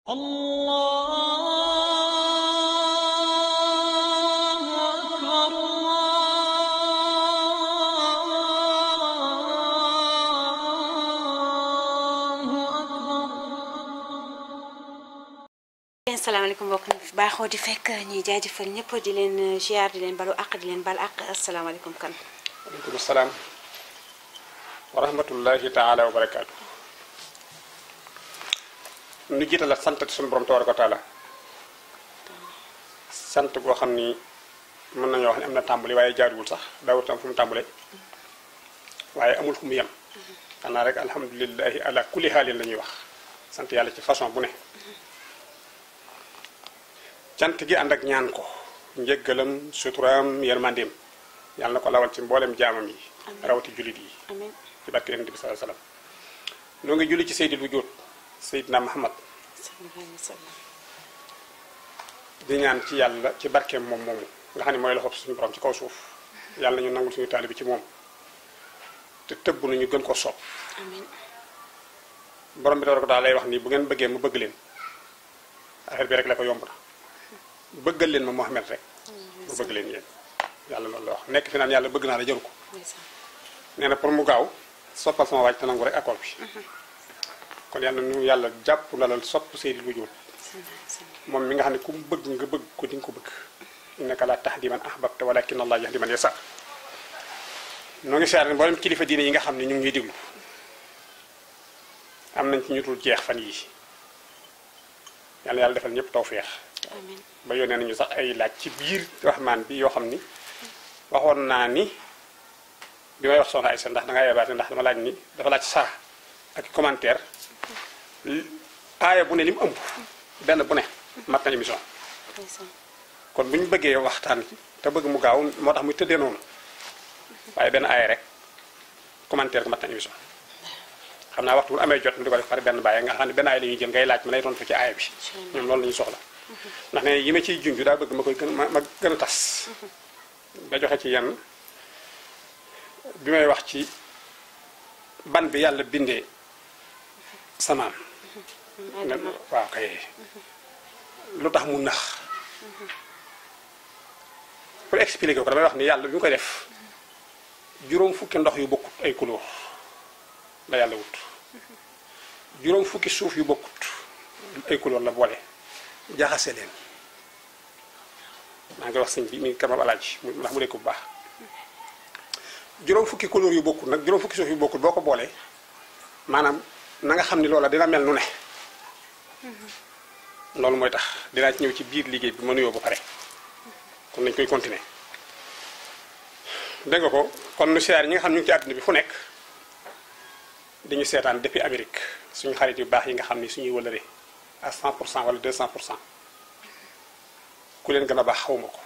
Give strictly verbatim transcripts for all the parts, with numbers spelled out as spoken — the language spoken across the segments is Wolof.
asalaamaaleykum mbokk mi fi baaxoo di fekk ñuy jaajëfal ñëpp di leen ziar di leen balu àq di leen bal àq asalaamaaleykum kan. waaleykum salaam wa rahmatullahi taala wa barakaatu. nu jiital sant suñu borom tabaraka wa taala sant goo xam ni mën nañoo wax ne am na tàmbali waaye jaaduwul sax daawul tam fu mu tàmbale waaye amul fu mu yem. xanaa rek alhamdulilahi ala kulli xaalin la ñuy wax sant yàlla ci façon bu ne. cant gi ànd ak ñaan ko njëggalam suturaam yërmandeem yàlla na ko lawal ci mboolem jaamam yi rawati jullit yi ci barke yonent bi sallallahu alayhi wasallam noo ngi julli ci seydil wujud seydina Muhammad di ñaan ci yàlla ci barkeem moom moomu nga xam ne mooy loxob suñu borom ci kaw suuf yàlla ñu nangul suñu taalibi ci moom te tëbb nañu gën ko sopp borom bi tabaraka taala lay wax nii bu ngeen bëggee mu bëgg leen affaire bi rek la ko yomb na bëggal leen ma Muhammad rek mu bëgg leen yéen yàlla loolu la wax nekk fi naan yàlla bëgg naa la jëru ko nee na pour mu gaaw soppal sama waaj te nangu rek accord bi kon yàlla nu yàlla jàpp lalal sopp seydil wujud moom mi nga xam ne ku mu bëgg nga bëgg ko di nga ko bëgg innaka la tahdi man ahbabta walakin Allah yahdi man yasha noo ngi seer ne mboolem kilifa diine yi nga xam ne ñu ngi ñuy déglu am nañ ci ñu dul jeex fan yi yàlla yàlla defal ñëpp tawfeex ba yónnee nañu sax ay laaj ci biir rahmaan bi yoo xam ni waxoon naa ni bi may wax soxna Aysa ndax da ngaa yebaate ndax dama laaj ni dafa laaj saa ak commentaire aaya bu ne li mu ëmb benn bu ne mat na émission kon bu ñu bëggee waxtaan ci te bëgg mu gaaw moo tax muy tëddee noonu waaye benn aaya rek commentaire ko mat na émission xam naa waxtu bu amee jot di ko def pare benn bàyyi nga xam ne benn aaya la ñuy jël ngay laaj ma lay tontu ci aaya bi ñoom loolu la ñu soxla ndax ne yi ma ciy junj daa bëgg ma koy gën ma ma gën a tas ba joxe ci yenn bi may wax ci ban bi yàlla bindee samaam waaw kay lu tax mu nax pour expliquer ko damay wax ni yàlla bi mu koy def juróom fukki ndox yu bokkut ay couleur la yàlla wut juróom fukki suuf yu bokkut ay couleur la boole jaxase leen maa ngi wax sëñ bi mi kamab alaaji ndax mu dee ko bu baax juróom fukki couleur yu bokkut nag juróom fukki suuf yu bokkut boo ko boolee maanaam na nga xam ni loola dina mel nu ne loolu mooy tax dinaa ci ñëw ci biir liggéey bi ma nuyoo ba pare kon nañ koy continuer dégg nga ko kon nu siyaar ñi nga xam ñu ngi ci àdduna bi fu nekk dañu seetaan depuis Amérique suñu xarit yu baax yi nga xam ni suñuy wëlëre à cent pour cent wala deux cent pour cent ku leen gën a baax xawma ko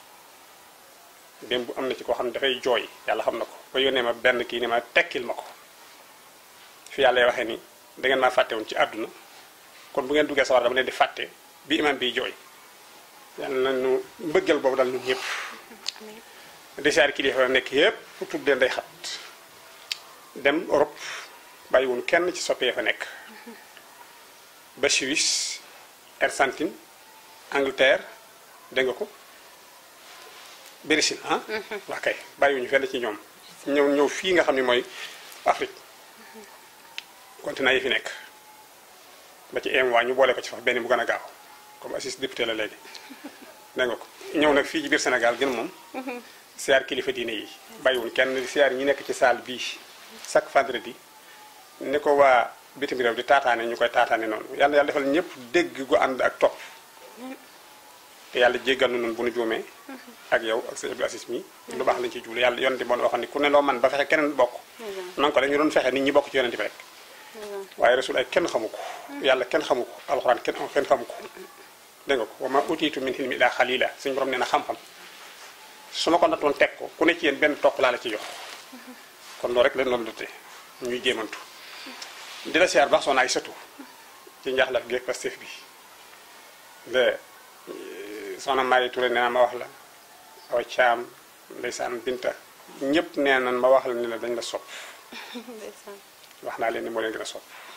démb am na ci koo xam ne dafay jooy yàlla xam na ko ba yónnee ma benn kii ni ma tekkil ma ko fi yàlla waxee ni da ngeen maa fàtte woon ci àdduna kon bu ngeen duggee sawar dama leen di fàtte bi imam biy jooy yàlla nañu mbëggal boobu dal ñun ñëpp desaar kilifa nekk yëpp pour tuddee nday xat dem Europe bàyyiwun kenn ci soppee fa nekk ba Suisse Argentine Angleterre dégg nga ko Brésil ah waa kay bàyyiwuñu fenn ci ñoom ñëw ñëw fii nga xam ne mooy Afrique continent yi fi nekk ba ci M waa ñu boole ko ci faf benn bu gën a gaaw comme assist député la léegi dégg nga ko ñëw nag fii ci biir Sénégal gën moom siyaar kilifa diine yi bàyyiwuñ kenn siyaar ñi nekk ci salle bii chaque vendredi ni ko waa bitim réew di taataane ñu koy taataane noonu yàlla yàlla defal ñëpp dégg gu ànd ak topp te yàlla jéggal nu noonu bu nu juumee ak yow ak sa Abdou Aziz mi lu baax lañ ciy jublu yàlla yonent bi moo waxoon ni ku ne loo man ba fexe keneen bokk nan ko rek ñu doon fexe nit ñi bokk ci yonent bi rek waaye rasul ay kenn xamu ko yàlla kenn xamu ko alxuraan kenn kenn xamu ko dégg nga ko wa ma utiitu min ilmi illa xalila suñu borom nee na xam-xam su ma ko nattoon teg ko ku ne ci yéen benn topp laa la ci jox kon loolu rek leen loolu dote ñuy jéemantu di la siyaar baax soxna ay sëtu ci njaaxlaf geeg Pastef bi de soxna Marie Touré nee na ma wax la aw caam ndeysaan Binta ñëpp nee nan ma wax la ni la dañ la sopp wax naa leen ni moo leen gën a sopp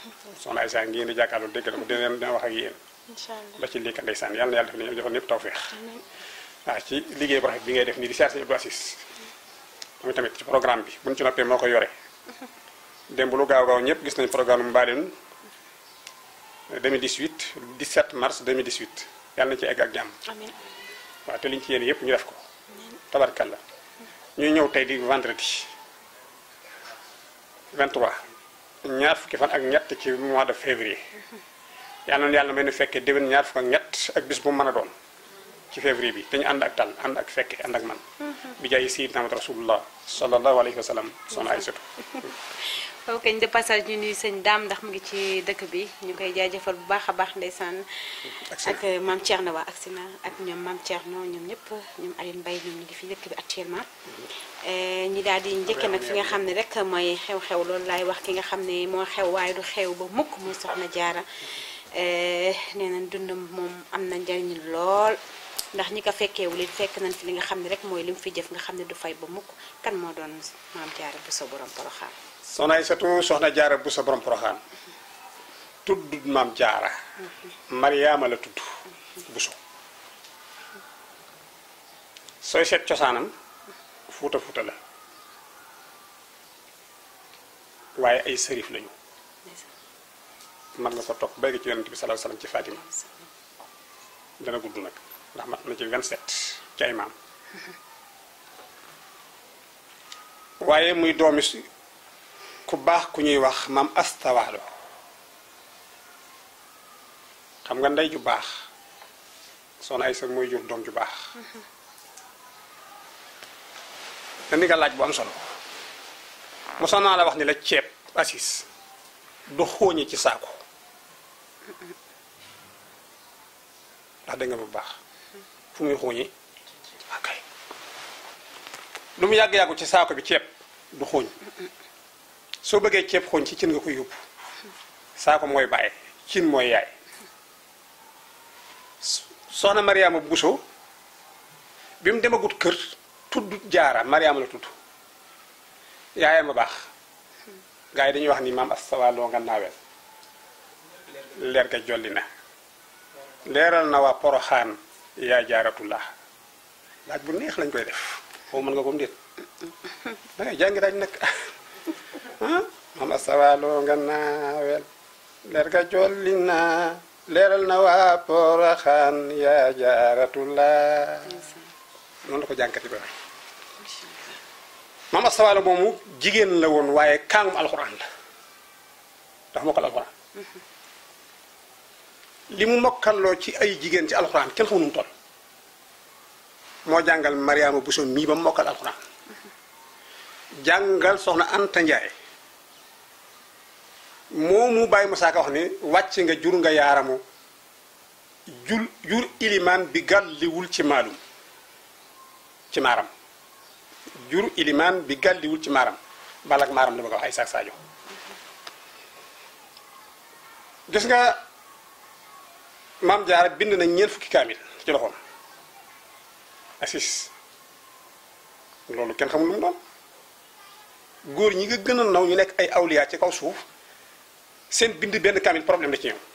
soxna Aïssa ngeen di jàkkaarloo dégg na ko dina dina wax ak yéen incha allah ba ci lii kat ndeysaan yàlla na yàlla def ni joxoon ñëpp tawfeex waaw ci liggéey bu rafet bi ngay def nii di siyaare Sëñ Abdou Aziz moom tamit ci programme bi buñ ci noppee moo ko yore démb lu gaaw gaaw ñëpp gis nañ programme mu Mbadeen deux mille dix-huit dix-sept mars deux mille dix-huit yàlla na ci egg ak jàmm amiin waaw te liñ ci yéen yëpp ñu def ko tabarkalla ñuy ñëw tey di vendredi vingt-trois ñaar fukki fan ak ñett ci mois de février yàlla na yàlla may nu fekkee déwén ñaar fukk ak ñett ak bis bu mu mën a doon ci février bi te ñu ànd ak tal ànd ak fekke ànd ak man bi jaay sayyidina Muhammad rasulullah sallallahu alayhi wa sallam soxna Aïssatou ok de passage ñu nuyu sëñ Dame ndax mu ngi ci dëkk bi ñu koy jaajëfal bu baax a baax ndeysaan ak maam Thierno waa agsi na ak ñoom maam Thierno ñoom ñëpp ñoom Aline Mbaye ñoom ñu ngi fi dëkk bi actuellement ñi daal di njëkke nag fi nga xam ne rek mooy xew-xew loolu laay wax ki nga xam ne moo xew waaye du xew ba mukk muy soxna Jaara nee nañ dundam moom am na njariñ lool ndax ñi ko fekkeewul it fekk nañ fi li nga xam ne rek mooy li mu fi jëf nga xam ne du fay ba mukk kan moo doon maam Jaara Buso borom Poroxaan soxna Aïssatou soxna Jaara Buso borom Poroxaan tudd maam Jaara Mariama la tudd Buso sooy seet cosaanam fuuta fuuta la waaye ay sërif lañu man nga ko topp béykat ci yonent bi sallallahu alayhi wasallam ci Fatima dana gudd nag ndax mat na ci vingt-sept ci ay maam waaye muy doomi ku baax ku ñuy wax maam astawaalo xam nga ndey ju baax soxna Aysa mooy jur doom ju baax dandi nga laaj bu am solo mosoon naa la wax ni la ceeb Aziz du xóoñi ci saako ndax dégg nga bu baax fu muy xóoñi ok lu mu yàgg-yàggu ci saako bi ceeb du xóoñ soo bëggee ceeb xóoñ ci cin nga koy yóbbu saako mooy bàyyi cin mooy yaay soxna Mariama Buso bi mu demagut kër tudd Jaara Mariama la tudd yaayam a baax gaa yi dañuy wax ni maam astawaloo nga naawel leer ga jolli na leeral na waa Poroxaan yaa Jaaratullah laaj bu neex lañ koy def foofu mën nga ko déet dangay jàngi daaj nag maam astawaloo nga naawel leer ga jolli na leeral na waa Poroxaan yaa Jaaratullah noonu la ko jànkati ba maam astawaalo moomu jigéen la woon waaye kaangum alxuraan la dafa mokkal alxuraan li mu mokkaloo ci ay jigéen ci alxuraan kenn xamu nu mu toll moo jàngal Mariama Buso mii ba mu mokkal alxuraan jàngal soxna Anta Njaay moomu bàyyi Musaa Ka wax ni wàcc nga jur nga yaaramu jul jur ilimaan bi gàlliwul ci maalum ci maaram jur ilimaan bi gàlliwul ci maaram balak maaram la bëgg a wax ay saak Sadio gis nga maam Jaara bind na ñeent fukki kaamil ci loxoom Aziz loolu kenn xamul lu mu doon góor ñi nga gën a naw ñu nekk ay awliya ci kaw suuf seen bind benn kaamil problème la ci ñoom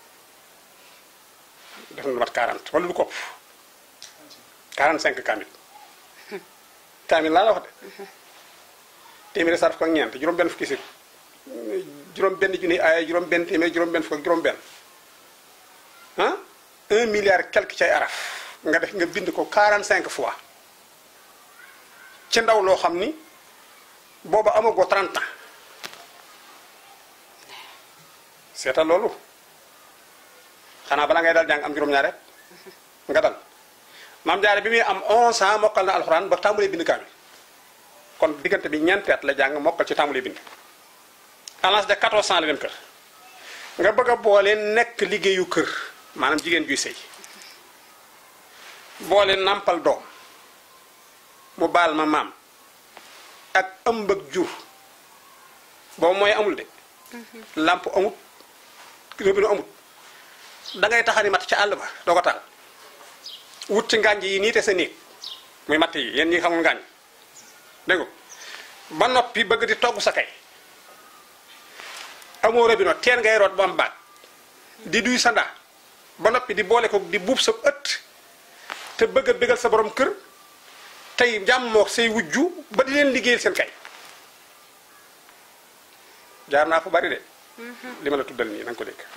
def na lu mat quarante wala lu kopp quarante-cinq kaamil kaamil laa la wax de téeméeri sarf ko ak ñeent juróom benn fukki si juróom benn junni ay juróom benn téeméer juróom benn fukk ak juróom benn ah un milliard quelque ci ay araf nga def nga bind ko quarante-cinq fois ci ndaw loo xam ni booba amagoo trente ans seetal loolu xanaa bala ngay dal jàng am juróom-ñaar rek nga dal maam Jaara bi muy am onze ans mokkal na alxuraan ba tàmbalee bind kaamil kon diggante bi ñeenti at la jàng mokkal ci tàmbalee bind à l'âge de quatorze ans la dem kër nga bëgg a boole nekk liggéeyu kër maanaam jigéen juy sëy boole nàmpal doom mu baal ma maam ak ëmb ak jur boobu mooy amul de làmp amut robinet amut dangay taxani mat ca àll ba doo ko taal wut ci ngànj yi nii te sa néeg muy matt yi yéen ñi xamul ngànj dégg nga ba noppi bëgg di togg sa kay amoo robinet teen ngay root ba am baat di duy sa ndaa ba noppi di boole ko di buub sa ëtt te bëgg a bëggal sa borom kër tey jàmmook say wujju ba di leen liggéeyal seen kay jaar naa fu bari de li ma la tuddal nii na nga ko dégg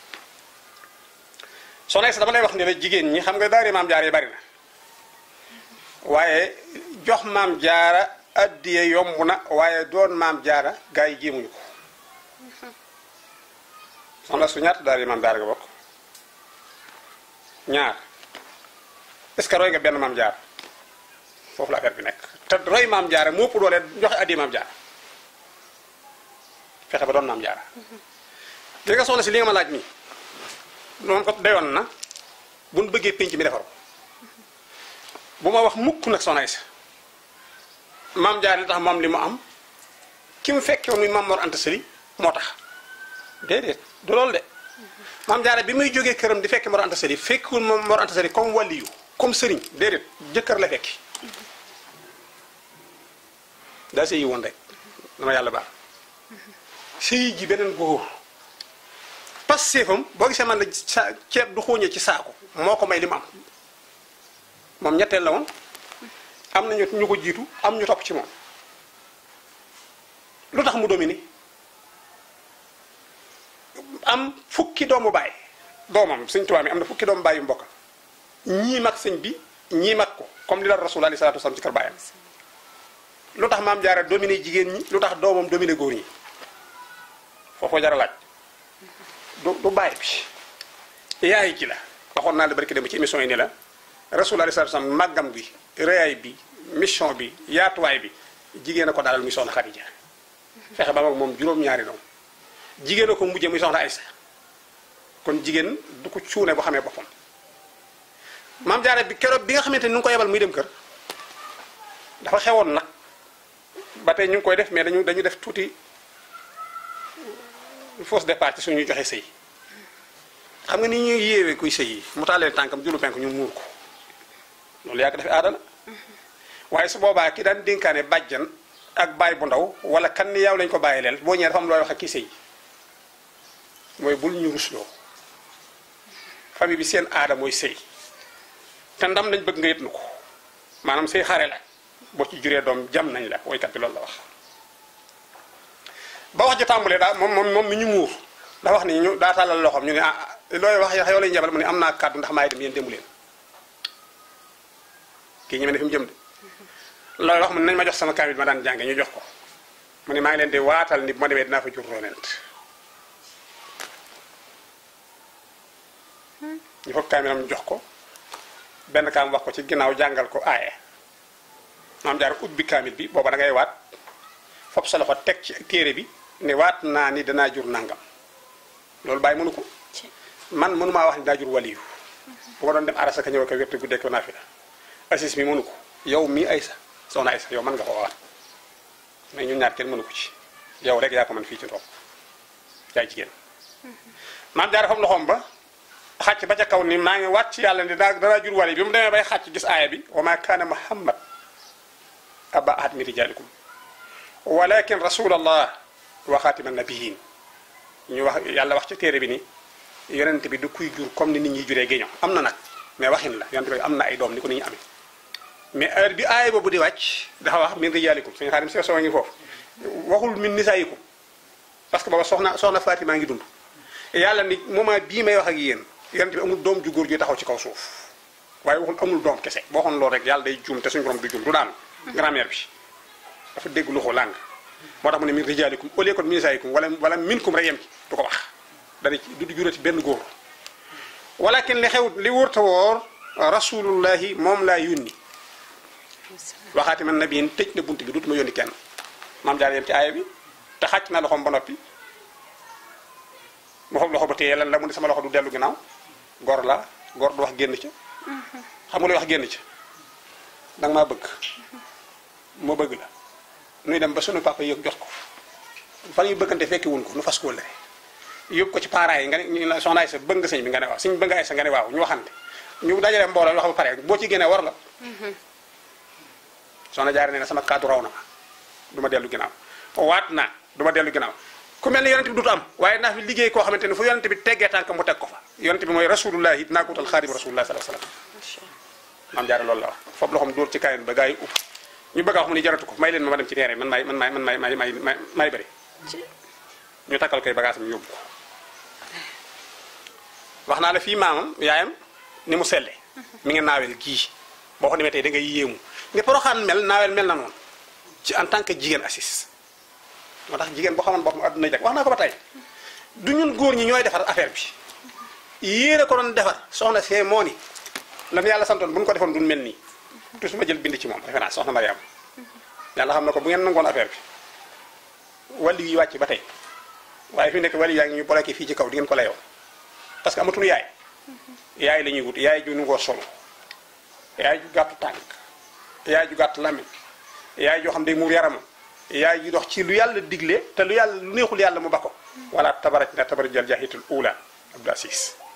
soxna sa dama lay wax ne la jigéen ñi xam nga daari maam jaara yi bari na waaye jox maam jaara addiye yomb na waaye doon maam jaara gaa yi jéemuñu ko soxna su ñaata daari maam jaara nga bokk ñaar est-ce que roy nga benn maam jaara foofu la affaire bi nekk te roy maam jaara moo ëpp doole joxe addiye maam jaara fexe ba doon maam jaara li nga soxna si li nga ma laaj nii noonu ko dayoon na bu nu bëggee pénc mi defaru bu ma wax mukk nag soxna Aysa maam jaara li tax moom li mu am ki mu fekke woon muy maam Mor Anta Sali moo tax déedéet du loolu de maam jaara bi muy jógee këram di fekke Mor Anta Sali fekkul moom Mor Anta Sali comme waliyu comme sëriñ déedéet jëkkër la fekki daa sëyi woon rek dama yàlla baax sëyi ji beneen góor pas séefam boo gisee man la sa ceeb du xooñee ci saako moo ko may li mu am moom ñetteel la woon am na ñu ko jiitu am ñu topp ci moom lu tax mu dominé am fukki doomu baay doomam sëñ Tuubaa mi am na fukki doomu baay yu mbokk ñii mag sëñ bi ñii mag ko comme li la rasul alayhi salaatu wasalaam ci kër baayam lu tax maam jaara dominé jigéen ñi lu tax doomam dominé góor ñi foofu jara laaj du du baay bi yaay ji la waxoon naa la barki dem ci émission yi ni la rasul alayhi salaatu wasalaam màggam bi réyaay bi mission bi yaatuwaay bi jigéen a ko dalal muy soxna Xadija fexe ba mag moom juróom-ñaari doom jigéen a ko mujjee muy soxna Aysa kon jigéen du ko cuune boo xamee boppam maam jaara bi keroog bi nga xamante ni nu ngi ko yebal muy dem kër dafa xewoon nag ba tey ñu ngi koy def mais dañu dañu def tuuti fausse départ ci suñuy joxe sëy xam nga ni ñuy yéewee kuy sëy yi mu taalee tànkam julu penk ñu muur ko loolu yaa ko defee aada la waaye su boobaa ki daan dénkaane bàjjan ak baay bu ndaw wala kan ni yow lañ ko bàyyi leel boo ñëwee dafa am looy wax ak kii sëy mooy bul ñu rusloo famille bi seen aada mooy sëy te ndam lañ bëgg nga yët nu ko maanaam sëy xare la boo ci juree doom jam nañ la woykat bi loolu la wax ba wax ja tàmbulee daa moom moom moom mi ñu muur daa wax ni ñu daa tàllal loxoom ñu ne ah looy wax yow lañu jabal mu ne am naa kàddu ndax maay dem yéen démbu leen kii ñeme ne fi mu jëm de loolu wax mu ne nañ ma jox sama kaamil ma daan jànge ñu jox ko mu ne maa ngi leen di waatal ni bu ma demee dinaa fa jur ronent ñu foog kaamilam jox ko benn kaam wax ko ci ginnaaw jàngal ko aaye maam jaar ubbi kaamil bi booba da ngay waat fopp sa loxo teg ci téere bi ne waat naa ni danaa jur nangam loolu bàyyi mënu ko man mënumaa wax ni daa jur waliyu bu ma doon dem arasa ka ñëw ko wértu guddee ko naa fi la assis mi mënu ko yow mii Aysa soxna Aysa yow mën nga ko waat mais ñun ñaar kenn mënu ko ci yow rek yaa ko mën fii ci toog yaay jigéen maam jaar fam loxoom ba xàcc ba ca kaw ni maa ngi waat ci yàlla ni daa danaa jur waliyu bi mu demee bay xàcc gis aaya bi wa maa kaana Muhammad aba ahad min rijaalikum walakin rasulallah wa xaatima nabiyin ñu wax yàlla wax ci téere bi ni yonent bi du kuy jur comme ni nit ñi juree géño am na nag mais waxin la yonent bi am na ay doom ni ko nit ñi amee mais heure bi aaya boobu di wàcc dafa wax min rijaalikum suñu xaarim si soo ngi foofu waxul min nisaayikum parce que booba soxna soxna Fatima ngi dund yàlla ni moment bii may wax ak yéen yonent bi amul doom ju góor ju taxaw ci kaw suuf waaye waxul amul doom kese boo xoon loolu rek yàlla day juum te suñu borom du juum du daanu grammaire bi dafa dégg lu ko làng moo tax mu ne min rijaalikum au lieu que min nisaayikum wala wala minkum rek yem ci du ko wax dana ci du jurati benn góor walakin li xew li wóorta woor rasulullahi moom laa yónni waxaati man nabiyin tëj na bunt bi dutuma yónni kenn maam jaar yem ci aaya bi te xàcc na loxoom ba noppi mu xob loxo ba téye lan la mu ne sama loxo du dellu ginnaaw gor la gor du wax génn ca xam nga luy wax génn ca danga maa bëgg moo bëgg la nuy dem ba sunu papa yëg jox ko fan yu bëggante fekki wun ko nu fas koo lëre yóbbu ko ci parents yi nga ne ñu la soxna Aysa bëgg nga sëñ bi nga ne waaw sëñ bëgg Aysa nga ne waaw ñu waxante ñu dajale mbooloo wax ba pare boo ci génnee war nga soxna Jaara nee na sama kaddu raw na ma du ma dellu ginnaaw waat naa du ma dellu ginnaaw ku mel ni yonent bi duutu am waaye naa fi liggéey koo xamante ne fu yonent bi teggee tànk mu teg ko fa yonent bi mooy rasulullahi dinaa ko wutal xaadim rasulullah sallallahu alayhi wasallam maam jaara loolu la wax foofu loxoom dóor ci kayen ba gars yi upp ñu bëgg a wax mu ni jaratu ko may leen ma ma dem ci terrain man maay man maay man maay maay maay maay maay bëri ñu takkal koy bagage am yóbbu ko wax naa la fii maamam yaayam ni mu selle mi ngi naawel gii boo ko demee tey da ngay yéemu ne Porokhane mel naawel mel na noonu ci en tant que jigéen assis moo tax jigéen boo xamoon boppam adduna jag wax naa ko ba tey du ñun góor ñi ñooy defar affaire bi yéen a ko doon defar soxna see moo ni lan yàlla santoon bu ñu ko defoon duñ mel nii tous ma jël bind ci moom référence soxna Mariam yàlla xam na ko bu ngeen nangoon affaire bi wàllu yi wàcc ba tey waaye fi nekk wàllu yaa ngi ñu bloqué fii ci kaw di ngeen ko layoo parce que amatul yaay yaay la ñuy wut yaay ju nu ngoo solo yaay ju gàttu tànk yaay ju gàtt làmmiñ yaay joo xam day muur yaramam yaay ju dox ci lu yàlla digle te lu yàlla lu neexul yàlla mu ba ko wala tabaraj na tabarajal jaahitul ula Abdou Aziz